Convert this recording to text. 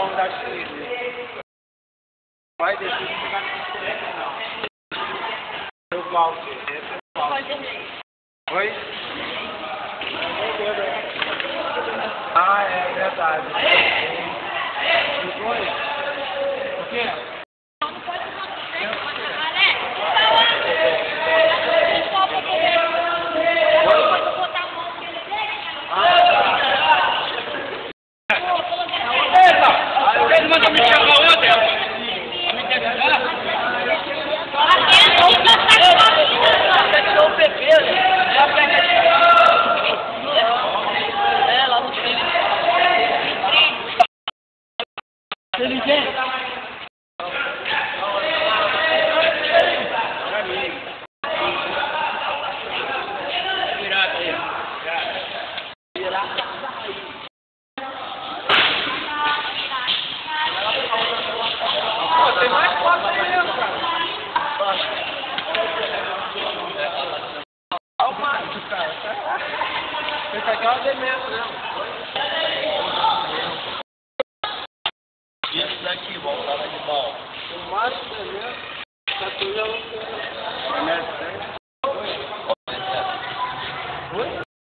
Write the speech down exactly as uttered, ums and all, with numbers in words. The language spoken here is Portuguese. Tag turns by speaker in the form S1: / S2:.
S1: vamos dar de vai descer e chegar no final. Eu Walter, esse é o Walter. Oi? Ah, é verdade. Oi? O quê?
S2: Ele manda me chamar ontem. Me terminar? O Pepe, é, lá no Chile. Inteligente. Virado aí. Virado. Tem mais quatro mesmo, cara. Olha o Márcio, cara. Esse aqui é uma demência, né? Isso daqui, voltada de bola. O Márcio é mesmo. Tá tudo já não tem.